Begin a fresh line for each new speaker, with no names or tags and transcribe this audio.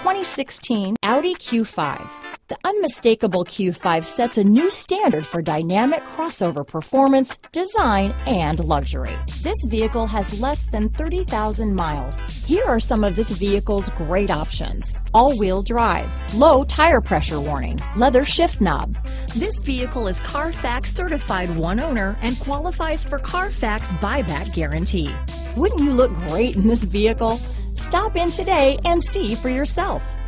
2016 Audi Q5. The unmistakable Q5 sets a new standard for dynamic crossover performance, design, and luxury. This vehicle has less than 30,000 miles. Here are some of this vehicle's great options: all-wheel drive, low tire pressure warning, leather shift knob. This vehicle is Carfax certified one owner and qualifies for Carfax buyback guarantee. Wouldn't you look great in this vehicle? Stop in today and see for yourself.